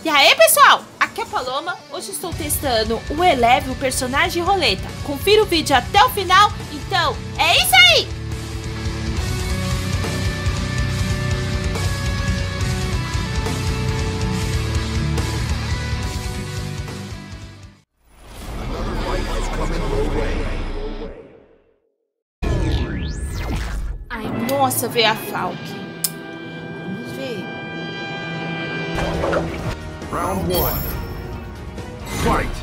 E aí, pessoal, aqui é a Paloma. Hoje estou testando o Eleve, o personagem roleta. Confira o vídeo até o final. Então, é isso aí! Ai, nossa, veio a Falk. Vamos ver. Round 1. Fight!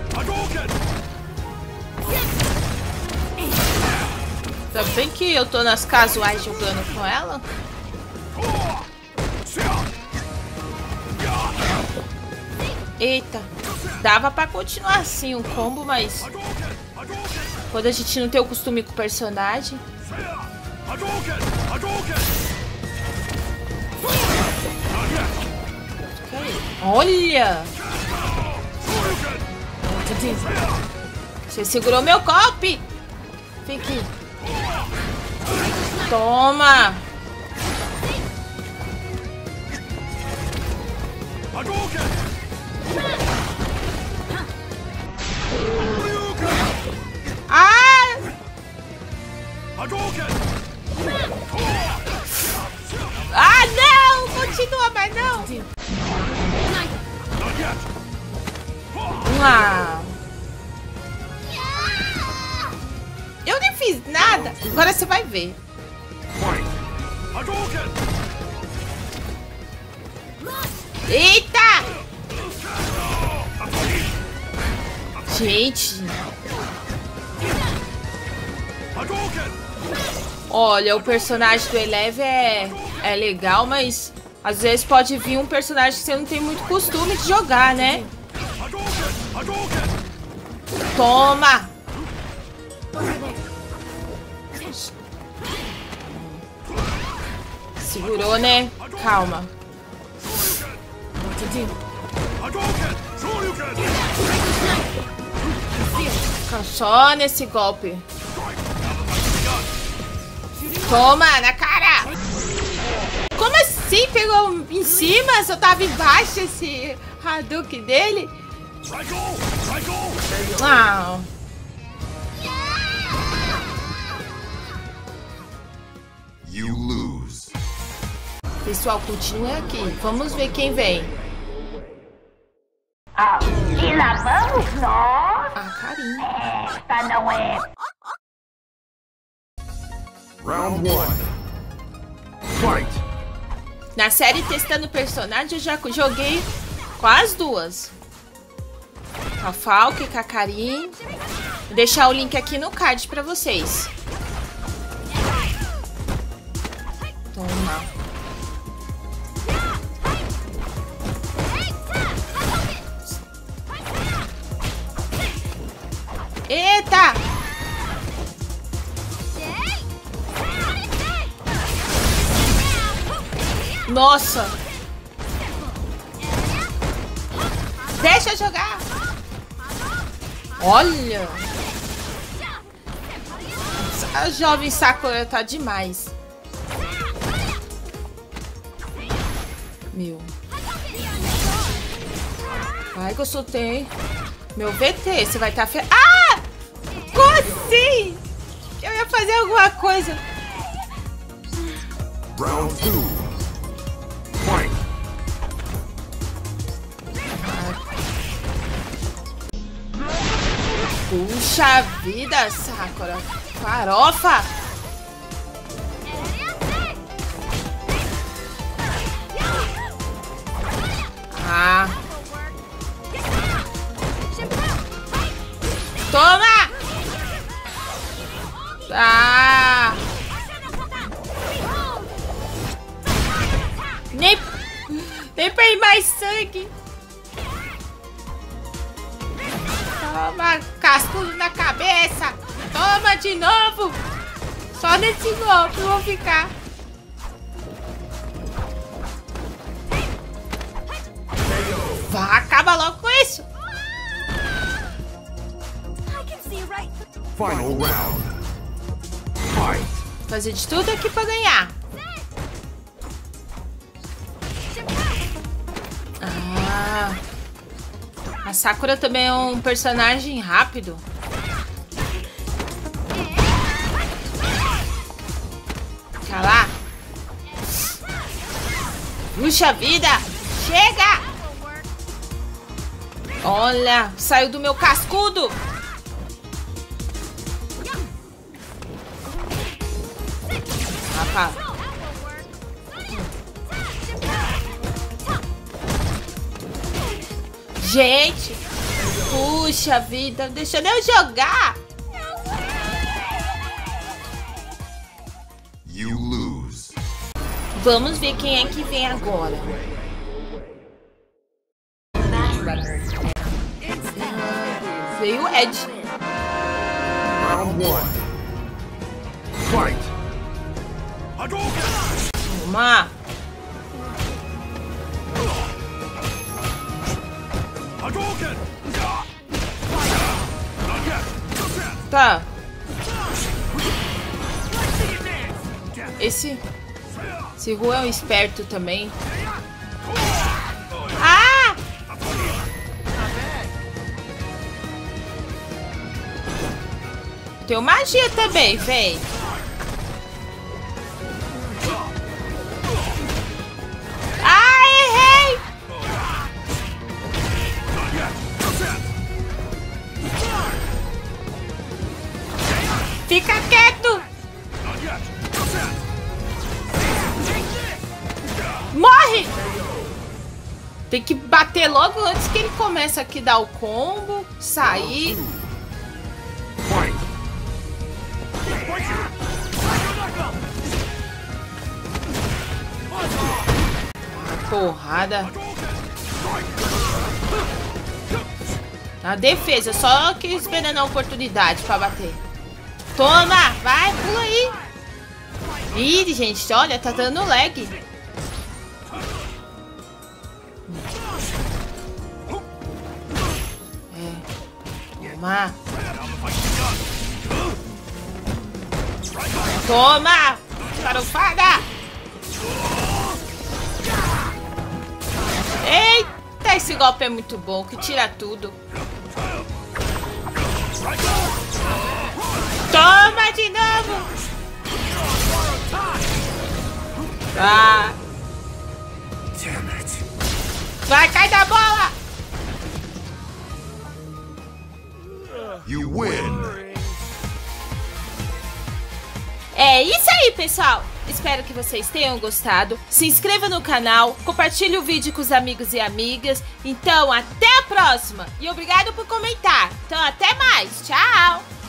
Tá bem que eu tô nas casuais jogando com ela. Eita, dava pra continuar assim o combo, mas quando a gente não tem o costume com o personagem. Olha! Você segurou meu golpe! Fique. Toma! Ah! Ah, não! Continua, mas não! Ah. Eu nem fiz nada. Agora você vai ver. Eita! Gente. Olha, o personagem do Eleve é legal, mas às vezes pode vir um personagem que você não tem muito costume de jogar, né? Toma! Segurou, né? Calma. Fica só nesse golpe. Toma, na cara! Como assim? Pegou em cima? Só tava embaixo esse Hadouken dele? Ah. You lose. Pessoal, continue aqui. Vamos ver quem vem. E lá vamos nós. Ah, carinho. Esta não é. Round 1. Fight! Na série Testando Personagem, eu já joguei com as duas. Com a Falk e com a Karin. Vou deixar o link aqui no card pra vocês. Toma. Eita! Nossa! Deixa eu jogar! Olha! A jovem Sakura tá demais. Meu. Ai, que eu soltei. Meu VT, você vai estar Ah! Como assim? Eu ia fazer alguma coisa. Round 2. Fight! Puxa vida, Sakura. Farofa. Ah. Toma! Ah! Nem pra ir mais sangue. Toma, cascudo na cabeça. Toma de novo. Só nesse golpe eu vou ficar. Vá, acaba logo com isso. Final round. Fight! Fazer de tudo aqui pra ganhar. Ah. A Sakura também é um personagem rápido. Fica lá. Puxa vida! Chega! Olha, saiu do meu cascudo. Rapaz. Gente, puxa vida, deixa eu jogar. You lose. Vamos ver quem é que vem agora. Veio o Ed. Round 1. Fight. Toma. Tá. Esse Ru é um esperto também. Ah! Tem magia também, vem. Ah, errei! Fica quieto! Morre! Tem que bater logo antes que ele começa aqui a dar o combo, sair. Porrada. Na defesa, só que esperando a oportunidade pra bater. Toma! Vai, pula aí! Ih, gente, olha, tá dando lag. Toma! Toma! Farofada! Eita, esse golpe é muito bom, que tira tudo. Toma de novo! Ah. Vai, cai da bola! You win. É isso aí, pessoal! Espero que vocês tenham gostado. Se inscreva no canal, compartilhe o vídeo com os amigos e amigas. Então, até a próxima! E obrigado por comentar. Então, até mais! Tchau!